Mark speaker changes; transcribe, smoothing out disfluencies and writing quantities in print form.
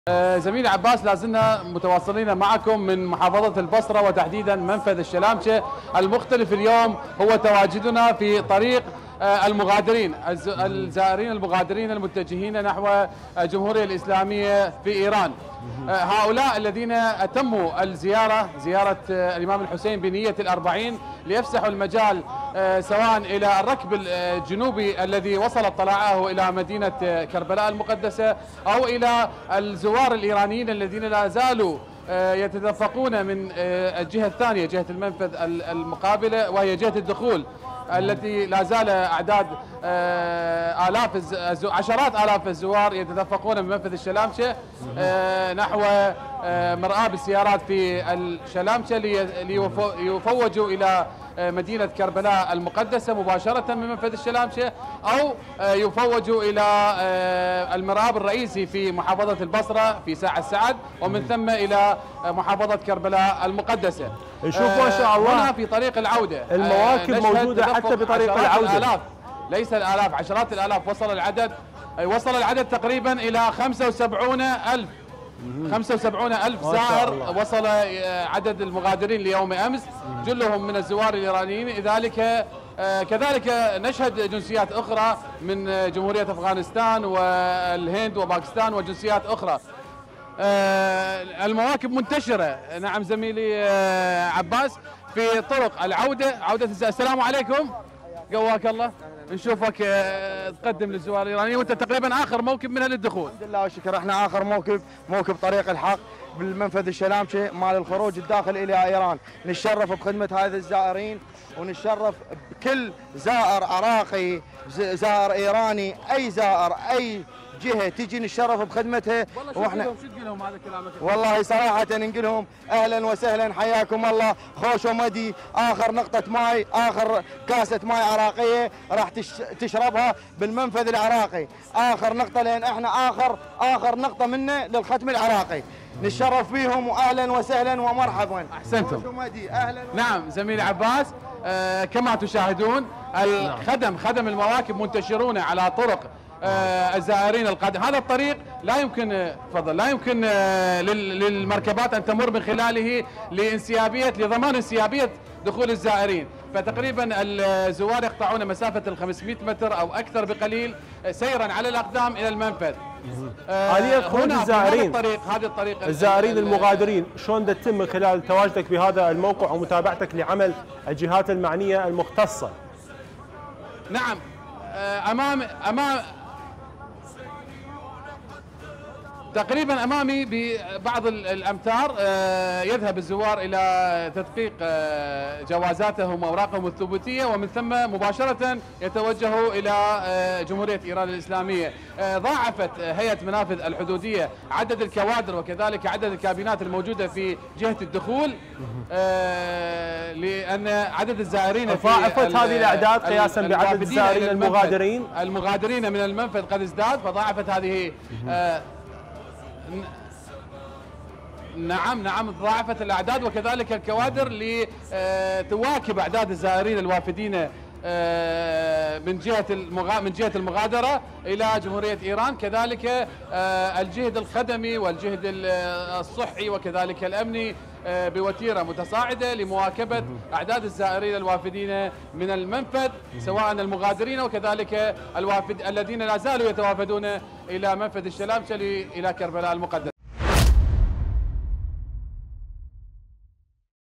Speaker 1: زميلي عباس، لازلنا متواصلين معكم من محافظة البصرة وتحديدا منفذ الشلامشة. المختلف اليوم هو تواجدنا في طريق المغادرين، الزائرين المغادرين المتجهين نحو الجمهورية الإسلامية في إيران. هؤلاء الذين أتموا زيارة الإمام الحسين بنية ال40 ليفسحوا المجال سواء إلى الركب الجنوبي الذي وصلت طلائعه إلى مدينة كربلاء المقدسة، أو إلى الزوار الإيرانيين الذين لا زالوا يتدفقون من الجهة الثانية، جهة المنفذ المقابلة وهي جهة الدخول، التي لا زال أعداد عشرات آلاف الزوار يتدفقون من منفذ الشلامشة نحو مرآب السيارات في الشلامشة ليفوجوا إلى مدينة كربلاء المقدسة مباشرة من منفذ الشلامشة، أو يفوجوا إلى المرآب الرئيسي في محافظة البصرة في ساعة السعد، ومن ثم إلى محافظة كربلاء المقدسة.
Speaker 2: نشوف ما شاء الله
Speaker 1: هنا في طريق العودة
Speaker 2: المواكب موجودة حتى بطريق العودة.
Speaker 1: الآلاف، ليس الآلاف، عشرات الآلاف. وصل العدد تقريبا إلى 75,000 زائر. وصل عدد المغادرين ليوم أمس، جلهم من الزوار الإيرانيين. كذلك نشهد جنسيات أخرى من جمهورية أفغانستان والهند وباكستان وجنسيات أخرى. المواكب منتشرة، نعم زميلي عباس، في طرق العودة، السلام عليكم، قواك الله. نشوفك تقدم للزوار الايرانيين، وانت تقريبا اخر موكب منها للدخول.
Speaker 3: الحمد لله والشكر، احنا اخر موكب طريق الحق بالمنفذ الشلامشة مال الخروج الداخل الى ايران. نتشرف بخدمة هذا الزائرين، ونتشرف بكل زائر عراقي، زائر ايراني، اي زائر اي جهه تجي نتشرف بخدمتها.
Speaker 1: واحنا شو تقول لهم هذا كلامك؟
Speaker 3: والله صراحه نقول لهم اهلا وسهلا، حياكم الله، خوش ومدي. اخر نقطه ماي، اخر كاسه ماي عراقيه راح تشربها بالمنفذ العراقي، اخر نقطه، لان احنا اخر نقطه منه للختم العراقي. نتشرف بهم واهلا وسهلا ومرحبا.
Speaker 1: احسنتم.
Speaker 3: اهلا.
Speaker 1: نعم زميلي عباس، كما تشاهدون خدم المواكب منتشرون على طرق الزائرين القادم. هذا الطريق لا يمكن للمركبات ان تمر من خلاله لضمان انسيابيه دخول الزائرين، فتقريبا الزوار يقطعون مسافه 500 متر او اكثر بقليل سيرا على الاقدام الى المنفذ.
Speaker 2: آلية خروج الزائرين،
Speaker 1: هذه الطريق
Speaker 2: الزائرين المغادرين شلون تتم من خلال تواجدك بهذا الموقع ومتابعتك لعمل الجهات المعنيه المختصه؟
Speaker 1: نعم، امام تقريبا امامي ببعض الامتار يذهب الزوار الى تدقيق جوازاتهم واوراقهم الثبوتيه، ومن ثم مباشره يتوجهوا الى جمهوريه ايران الاسلاميه. ضاعفت هيئه منافذ الحدوديه عدد الكوادر وكذلك عدد الكابينات الموجوده في جهه الدخول، لان عدد الزائرين
Speaker 2: ضاعفت هذه الاعداد قياسا بعدد الزائرين
Speaker 1: المغادرين من المنفذ قد ازداد، فضاعفت هذه نعم ضاعفت الاعداد وكذلك الكوادر لتواكب اعداد الزائرين الوافدين من جهه المغادره الى جمهوريه ايران. كذلك الجهد الخدمي والجهد الصحي وكذلك الامني بوتيره متصاعده لمواكبه اعداد الزائرين الوافدين من المنفذ، سواء المغادرين وكذلك الذين لا زالوا يتوافدون الى منفذ الشلامشة الى كربلاء المقدسه.